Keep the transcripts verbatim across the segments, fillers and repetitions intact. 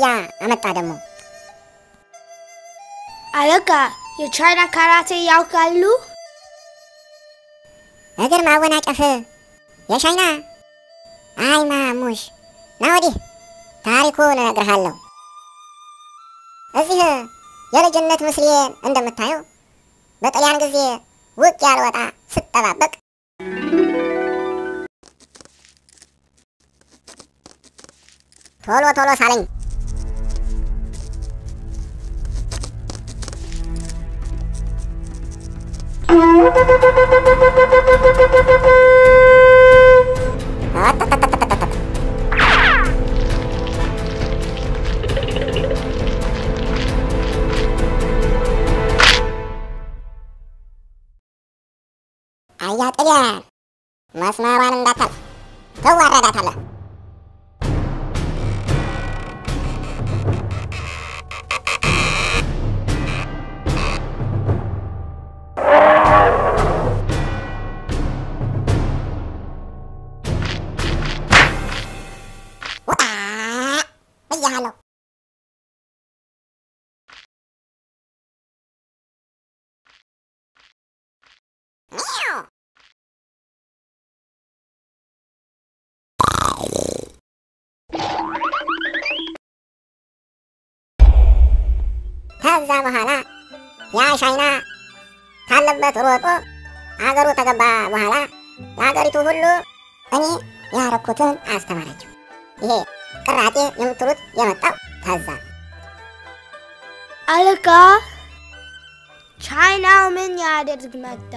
አህያ አመጣ ደግሞ አለቃ የቻይና ካራቴ ያውቃሉ እግር ማወናጨፍ የቻይና አይ ማሙሽ ናውዲ ታሪኩን እነግርሃለሁ እዚህ የልጅነት ምስሌን እንደምታየው በጣሊያን ጊዜ ውቅ ያልወጣ ስጠባበቅ ቶሎ ቶሎ ሳለኝ አያ ጥልያን መስመሯን እንዳታልፍ ተዋረዳታለህ Hello. Meow. ከዛ በኋላ ያ ቻይና ካለበት ሮጦ አገሩ ተገባ በኋላ የሀገሪቱ ሁሉ እኔ ያረኩትን አስተማራቸው ይሄ ቅራጤ የምትሉት የመጣው ታዛ አለቃ ቻይናው ምን ያደርግ መጣ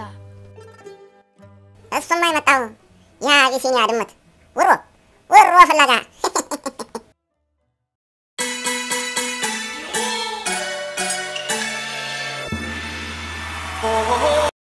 እሱማ የመጣው ያ ቢሲኛ ድመት ውሮ ውሮ ፍለጋ